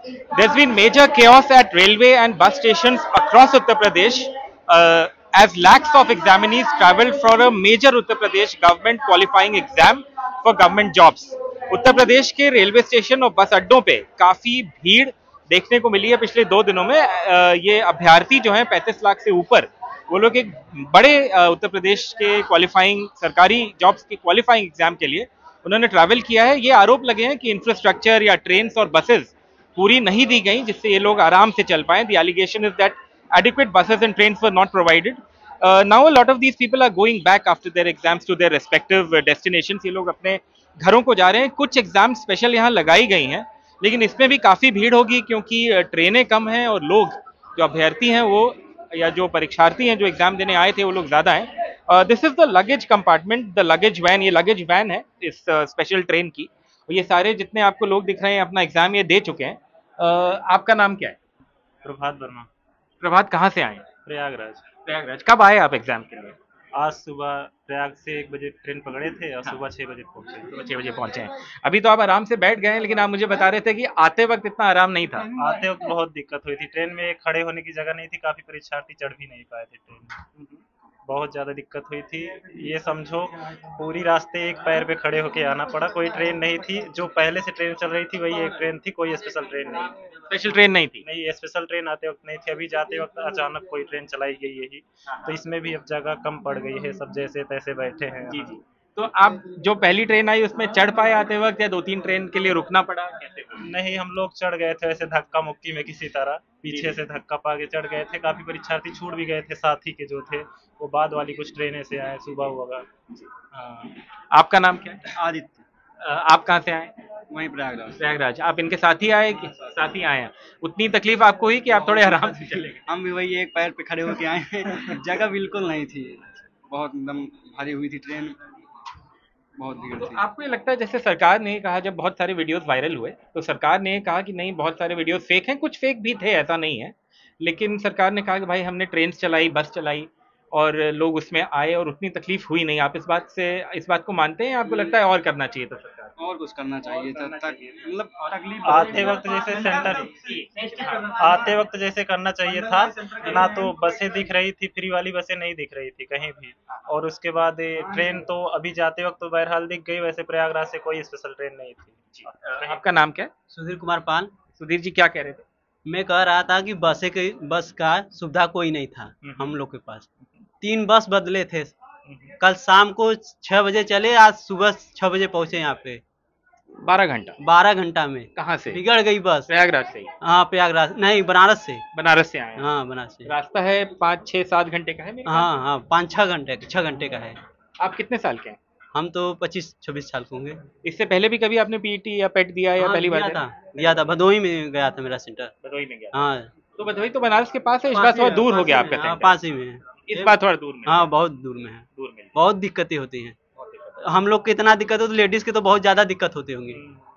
There's been major chaos at railway and bus stations across Uttar Pradesh as lakhs of examinees traveled for a major Uttar Pradesh government qualifying exam for government jobs. Uttar Pradesh के railway station और बस अड्डों पे काफी भीड़ देखने को मिली है पिछले 2 दिनों में। ये अभ्यर्थी जो हैं 35 लाख से ऊपर, वो लोग एक बड़े उत्तर प्रदेश के क्वालिफाइंग सरकारी जॉब्स के क्वालिफाइंग एग्जाम के लिए उन्होंने ट्रैवल किया है। ये आरोप लगे हैं कि इंफ्रास्ट्रक्चर या ट्रेन और बसेस पूरी नहीं दी गई जिससे ये लोग आराम से चल पाए। The allegation is that adequate buses and trains were not provided. Now a lot of these people are going back after their exams to their respective destinations. ये लोग अपने घरों को जा रहे हैं। कुछ एग्जाम स्पेशल यहाँ लगाई गई हैं, लेकिन इसमें भी काफी भीड़ होगी क्योंकि ट्रेनें कम हैं और लोग जो अभ्यर्थी हैं वो या जो परीक्षार्थी हैं जो एग्जाम देने आए थे वो लोग ज्यादा हैं। This is the luggage compartment, the luggage van. ये लगेज वैन है इस स्पेशल ट्रेन की। ये सारे जितने आपको लोग दिख रहे हैं अपना एग्जाम ये दे चुके हैं। आपका नाम क्या है? प्रभात वर्मा। प्रभात, कहाँ से आए? प्रयागराज। प्रयागराज। कब आए आप एग्जाम के लिए? आज सुबह प्रयाग से 1 बजे ट्रेन पकड़े थे और सुबह 6 बजे पहुंचे। सुबह 6 बजे पहुंचे हैं। अभी तो आप आराम से बैठ गए हैं, लेकिन आप मुझे बता रहे थे कि आते वक्त इतना आराम नहीं था। आते वक्त बहुत दिक्कत हुई थी, ट्रेन में खड़े होने की जगह नहीं थी, काफी परीक्षार्थी चढ़ भी नहीं पाए थे ट्रेन में, बहुत ज्यादा दिक्कत हुई थी। ये समझो पूरी रास्ते एक पैर पे खड़े होके आना पड़ा, कोई ट्रेन नहीं थी। जो पहले से ट्रेन चल रही थी वही एक ट्रेन थी, कोई स्पेशल ट्रेन नहीं थी। स्पेशल ट्रेन नहीं थी? नहीं, स्पेशल ट्रेन आते वक्त नहीं थी। अभी जाते वक्त अचानक कोई ट्रेन चलाई गई है ही, तो इसमें भी अब जगह कम पड़ गई है, सब जैसे तैसे बैठे हैं। जी जी। तो आप जो पहली ट्रेन आई उसमें चढ़ पाए आते वक्त या 2-3 ट्रेन के लिए रुकना पड़ा, कैसे? नहीं, हम लोग चढ़ गए थे ऐसे धक्का मुक्की में, किसी तरह पीछे से धक्का पा के चढ़ गए थे। काफी परीक्षार्थी छूट भी गए थे, साथी के जो थे वो बाद वाली कुछ ट्रेनें से आए, सुबह हुआ। हाँ। आपका नाम क्या है? आदित्य। आप कहाँ से आए? वहीं प्रयागराज। प्रयागराज। आप इनके साथी आए कि साथी आए हैं? उतनी तकलीफ आपको हुई कि आप थोड़े आराम से चले गए? हम भी वही एक पैर पे खड़े होके आए हैं। जगह बिल्कुल नहीं थी, बहुत एकदम भारी हुई थी ट्रेन, बहुत भीड़ तो थी। आपको ये लगता है जैसे सरकार ने कहा, जब बहुत सारे वीडियोस वायरल हुए तो सरकार ने कहा कि नहीं बहुत सारे वीडियोस फेक हैं, कुछ फेक भी थे ऐसा नहीं है, लेकिन सरकार ने कहा कि भाई हमने ट्रेन चलाई, बस चलाई और लोग उसमें आए और उतनी तकलीफ हुई नहीं। आप इस बात को मानते हैं? आपको लगता है और करना चाहिए था सरकार? और कुछ करना चाहिए था, मतलब तकलीफ आते वक्त जैसे सेंटर आते वक्त जैसे करना चाहिए था ना। तो बसें दिख रही थी, फ्री वाली बसें नहीं दिख रही थी कहीं भी। और उसके बाद ट्रेन तो अभी जाते वक्त तो बहरहाल दिख गई, वैसे प्रयागराज से कोई स्पेशल ट्रेन नहीं थी। आपका नाम क्या है? सुधीर कुमार पाल। सुधीर जी, क्या कह रहे थे? मैं कह रहा था कि बस का सुविधा कोई नहीं था हम लोग के पास। 3 बस बदले थे, कल शाम को 6 बजे चले, आज सुबह 6 बजे पहुंचे यहाँ पे। 12 घंटा में। कहाँ से? बिगड़ गई बस। प्रयागराज से ही? हाँ, प्रयागराज नहीं, बनारस से। बनारस से आए? हाँ, बनारस से। रास्ता है 5-6-7 घंटे का है मेरे? हाँ, 5-6 घंटे, 6 घंटे का है। आप कितने साल के हैं? हम तो 25-26 साल के होंगे। इससे पहले भी कभी आपने पीटी या पेट दिया या पहली बार दिया था? भदोही में गया था मेरा सेंटर। भदोही में गया? हाँ। तो भदोही तो बनारस के पास है, इस बार थोड़ा दूर हो गया आपका सेंटर? पास ही में है, इस बार थोड़ा दूर में? हाँ, बहुत दूर में है। बहुत दिक्कतें होती हैं हम लोग को। इतना दिक्कत हो तो लेडीज के तो बहुत ज्यादा दिक्कत होती होंगी।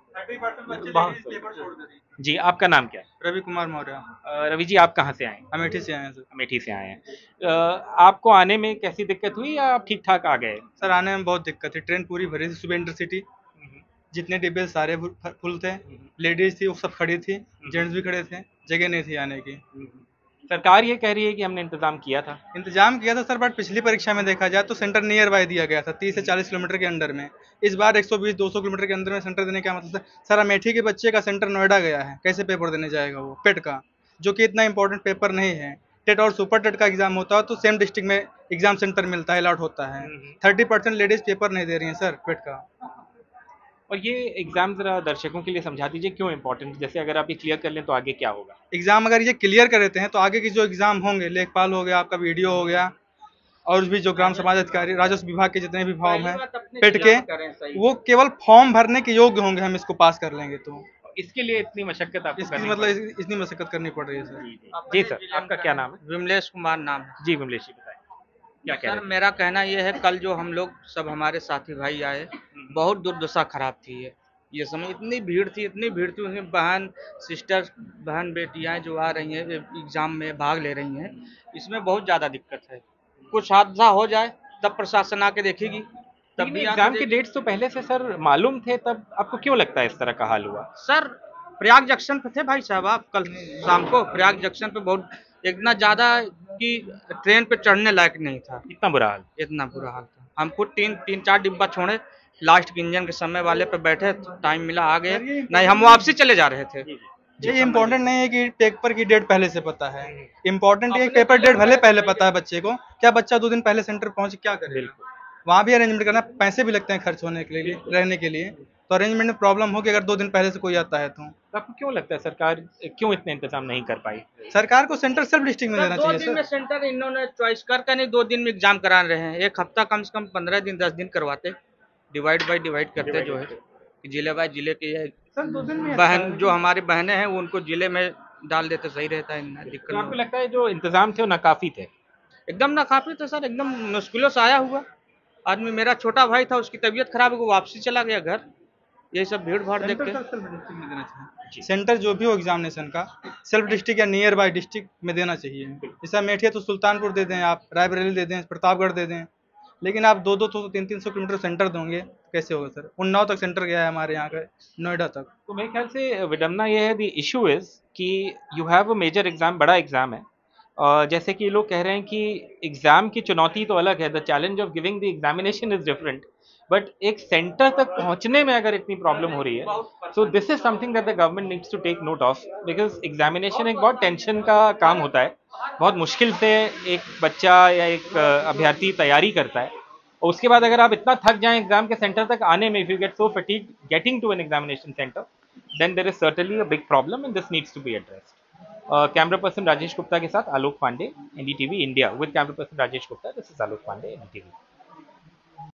जी, आपका नाम क्या है? रवि कुमार मौर्य। रवि जी, आप कहाँ से आए? अमेठी से आए हैं सर। अमेठी से आए हैं। आपको आने में कैसी दिक्कत हुई या आप ठीक ठाक आ गए? सर आने में बहुत दिक्कत थी, ट्रेन पूरी भरी थी। सुबह इंटरसिटी जितने डिब्बे सारे फुल थे, लेडीज थी वो सब खड़ी थी, जेंट्स भी खड़े थे, जगह नहीं थी आने की। सरकार ये कह रही है कि हमने इंतजाम किया था सर, बट पिछली परीक्षा में देखा जाए तो सेंटर नियर बाय दिया गया था, 30 से 40 किलोमीटर के अंदर में। इस बार 120-200 किलोमीटर के अंदर में सेंटर देने का मतलब सर, अमेठी के बच्चे का सेंटर नोएडा गया है, कैसे पेपर देने जाएगा वो पेट का, जो कि इतना इंपॉर्टेंट पेपर नहीं है। टेट और सुपर टेट का एग्जाम होता है तो सेम डिस्ट्रिक्ट में एग्जाम सेंटर मिलता है, अलॉट होता है। 30% लेडीज पेपर नहीं दे रही है सर पेट का। और ये एग्जाम जरा दर्शकों के लिए समझा दीजिए क्यों इम्पोर्टेंट, जैसे अगर आप ये क्लियर कर लें तो आगे क्या होगा? एग्जाम अगर ये क्लियर कर देते हैं तो आगे की जो एग्जाम होंगे, लेखपाल हो गया, आपका वीडियो हो गया, और भी जो ग्राम समाज अधिकारी, राजस्व विभाग के जितने भी फॉर्म हैं पेट के, वो केवल फॉर्म भरने के योग्य होंगे, हम इसको पास कर लेंगे। तो इसके लिए इतनी मशक्कत इतनी मशक्कत करनी पड़ रही है सर। जी सर, आपका क्या नाम है? विमलेश कुमार नाम है। जी विमलेश जी, बताएं क्या कह रहे हैं? सर मेरा कहना ये है, कल जो हम लोग सब हमारे साथी भाई आए, बहुत दुर्दशा खराब थी। ये समय इतनी भीड़ थी उसमें बहन सिस्टर बहन बेटियां जो आ रही हैं एग्जाम में भाग ले रही हैं, इसमें बहुत ज़्यादा दिक्कत है। कुछ हादसा हो जाए तब प्रशासन आके देखेगी, तब भी एग्जाम के डेट्स तो पहले से सर मालूम थे, तब आपको क्यों लगता है इस तरह का हाल हुआ? सर प्रयाग जंक्शन पे थे भाई साहब, आप कल शाम को प्रयाग जंक्शन पे बहुत इतना ज्यादा कि ट्रेन पे चढ़ने लायक नहीं था, इतना बुरा हाल। इतना बुरा हाल था। हम खुद तीन चार डिब्बा छोड़े, लास्ट के इंजन के समय वाले पे बैठे, टाइम मिला आ गए, नहीं हम वापसी चले जा रहे थे। ये इम्पोर्टेंट नहीं है कि पेपर की डेट पहले से पता है, इम्पोर्टेंट ये पेपर डेट भले पहले पता है बच्चे को, क्या बच्चा 2 दिन पहले सेंटर पहुंच क्या करे, वहाँ भी अरेंजमेंट करना, पैसे भी लगते हैं खर्च होने के लिए, रहने के लिए, तो अरेंजमेंट में प्रॉब्लम होगी अगर 2 दिन पहले से कोई आता है तो। आपको क्यों लगता है सरकार क्यों इतने इंतजाम नहीं कर पाई? सरकार को सेंटर सेल्फ डिस्ट्रिक्ट में देना 2 चाहिए दिन में सर। सेंटर इन्होंने चॉइस कर नहीं 2 दिन में एग्जाम करा रहे हैं, एक हफ्ता कम से कम 15 दिन 10 दिन करवाते, डिवाइड बाय डिवाइड करते जो है, जिले बाय जिले के बहन जो हमारी बहनें हैं वो उनको जिले में डाल देते, सही रहता है, दिक्कत तो आपको नहीं। लगता है जो इंतजाम थे वो नाकाफी थे? एकदम नाकाफी था सर, एकदम मुश्किलों से आया हुआ आदमी। मेरा छोटा भाई था, उसकी तबीयत खराब है, वो वापसी चला गया घर, यही सब भीड़ भाड़ देख के। सेंटर जो भी हो एग्जामिनेशन का सेल्फ डिस्ट्रिक्ट या नियर बाय डिस्ट्रिक्ट में देना चाहिए। जैसा मेठी है तो सुल्तानपुर दे दें, आप रायबरेली दे दें, प्रतापगढ़ दे दें, लेकिन आप 200-200 300-300 किलोमीटर सेंटर दोगे तो कैसे होगा सर? उन्नाव तक सेंटर गया है हमारे यहाँ का, नोएडा तक। तो मेरे ख्याल से विडम्बना ये है, द इशू इज कि you have a major exam, बड़ा एग्जाम है, और जैसे कि लोग कह रहे हैं कि एग्जाम की चुनौती तो अलग है, the challenge of giving the examination is different, but एक सेंटर तक पहुंचने में अगर इतनी प्रॉब्लम हो रही है, so this is something that the government needs to take note of, because examination एक बहुत टेंशन का काम होता है, बहुत मुश्किल से एक बच्चा या एक अभ्यर्थी तैयारी करता है, और उसके बाद अगर आप इतना थक जाएं एग्जाम के सेंटर तक आने में, if you get so fatigued getting to an examination centre, then there is certainly a big problem and this needs to be addressed. Camera person Rajesh Gupta के साथ Alok Pandey, NDTV India, with camera person Rajesh Gupta, this is Alok Pandey, NDTV.